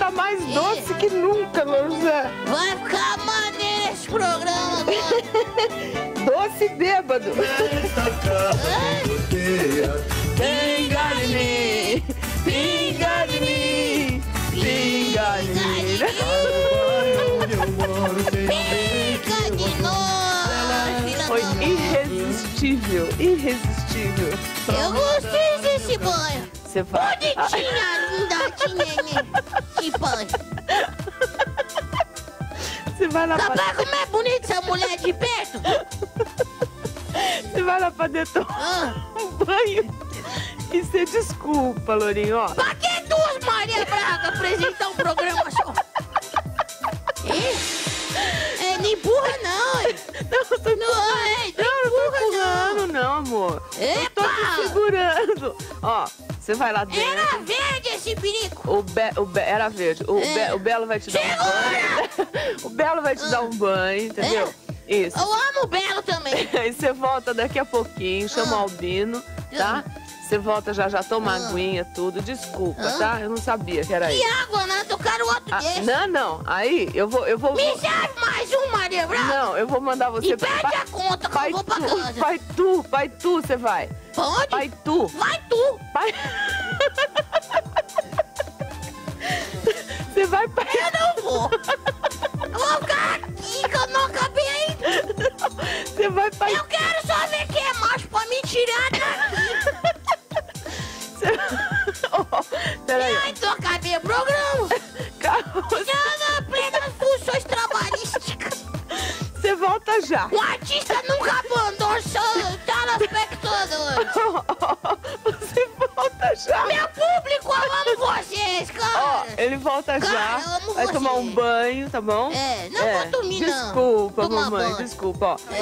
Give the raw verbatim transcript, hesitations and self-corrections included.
tá mais doce que nunca, Lorzé. Vai ficar maneiro esse programa agora. Doce bêbado. Pinga de mim, pinga de mim, pinga de mim. Pinga de nós. Foi irresistível, irresistível. Eu gostei desse banho. Você vai... Bonitinha, linda, tinha, que banho. Você vai lá Dá pra... pra como é bonita essa mulher de perto? Você vai lá pra dentro Ah. um banho e você desculpa, Lourinho, ó. Pra que duas Maria Braga apresentar um programa só? Hein? É, nem burra não, hein? Não, tô... Não, é, nem não, não tô burra empurrando, não, amor. Eu tô te Epa! segurando. Ó, você vai lá dentro. Era verde esse perigo. O, Be... o Be... Era verde. O, É. Be... o Belo vai te dar um banho. O Belo vai te dar um banho, entendeu? Isso. Eu amo o Belo também. Aí você volta daqui a pouquinho, chama o Ah. Albino, tá? Você volta já, já toma Ah. aguinha, tudo. Desculpa, Ah. tá? Eu não sabia que era E isso. água, né? Eu quero outro Ah, desse. não, não. Aí eu vou, eu vou. Me serve mais um, Maria Braga. Não, eu vou mandar você E pede a conta que Pai eu vou pra tu, casa. Pai tu, pai tu, você vai. Pode? Pai tu. Vai tu. Pai. Você vai pai. Eu não vou. Eu vou ficar aqui que eu não acabei ainda. Você vai pai. Eu quero só ver quem é macho pra me tirar daqui. Oh, peraí. E aí, tu acabei o programa. Calma. Já na plena funções trabalhísticas. Você volta já. O artista nunca abandona seus telespectadores. Você volta já. Meu público, eu amo vocês, Ó, cara. ele volta Cara, já. eu amo Vai você. tomar um banho, tá bom? É, não vou dormir, não. Desculpa, Tomar mamãe, banho. desculpa, ó.